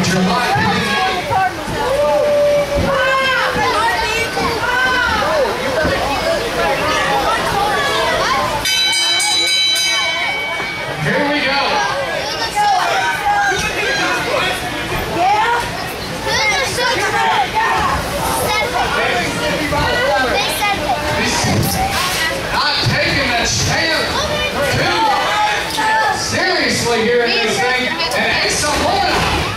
Would you like me? Here we go. Not taking the champ too seriously here in this thing. And Asa Mona.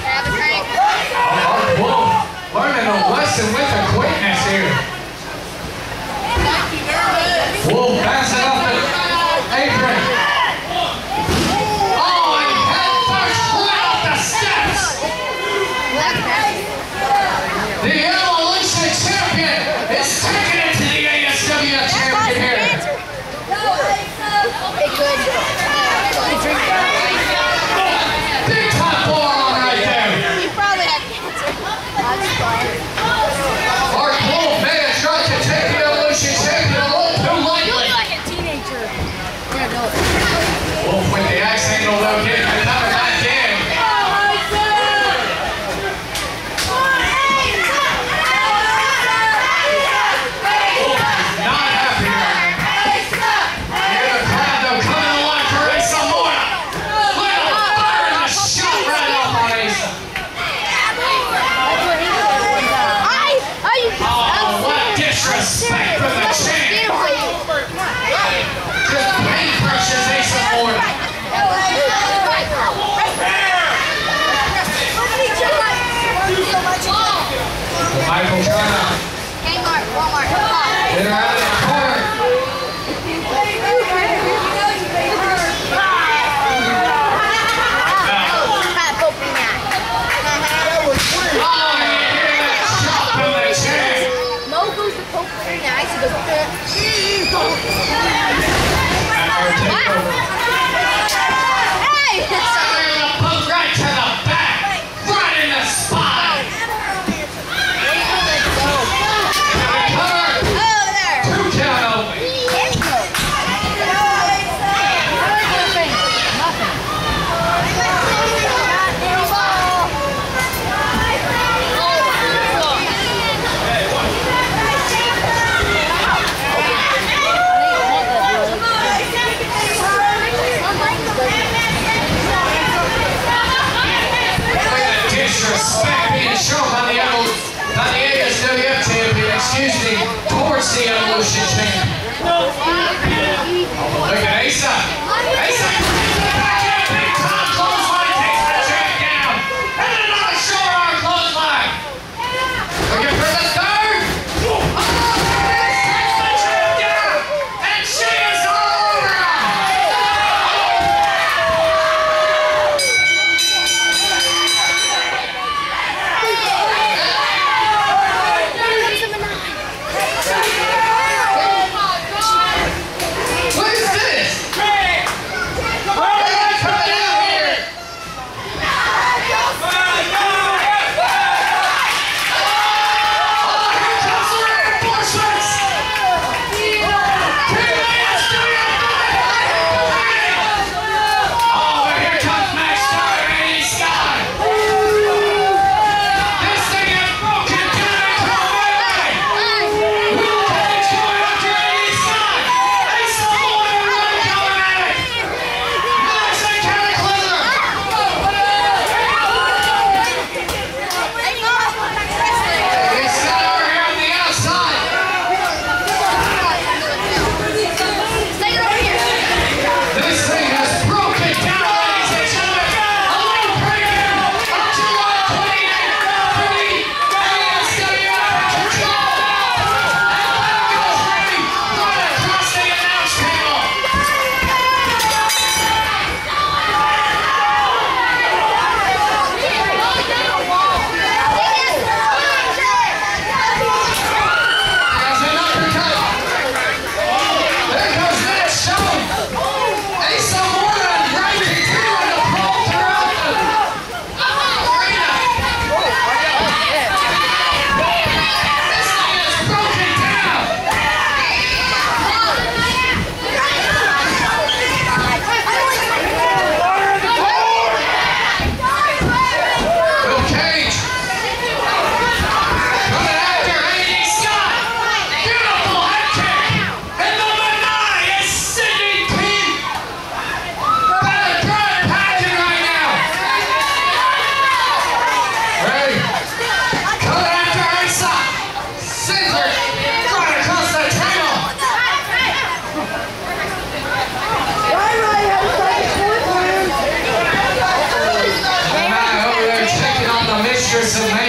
Art Wolf learning a lesson with the quickness here. Wolf passing off to Adrian. The Evolution Champion is taking it to the ASWF Champion here. Big time forearm right there. You probably had cancer. Art Wolf may have tried to take the Evolution Champion a little too lightly. You look like a teenager. Wolf with the axe handle though, getting another back in. Disrespect from the champ. Just pain crushes Asa Mona. Michael China. Kmart, Walmart, Get her out of the corner. Right to the back, right in the spine. Cover. 2 count only. Disrespect being shown by the ASWF champion, excuse me, towards the Evolution champion. Look at Asa. Asa back in a big time clothesline, takes the champ down. And another short arm clothesline. Looking for the third. Oh, takes the champ down. And she is all over him. What is this? some nice